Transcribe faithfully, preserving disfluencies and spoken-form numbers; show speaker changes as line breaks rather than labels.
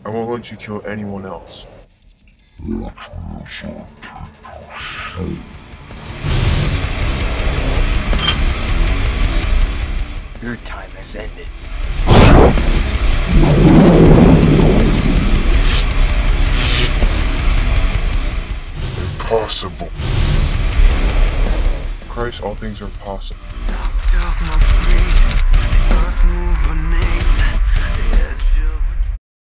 I won't let you kill anyone else.
Your time has ended.
Impossible. Christ, all things are possible.
Knocked off my feet, the earth moved beneath the edge of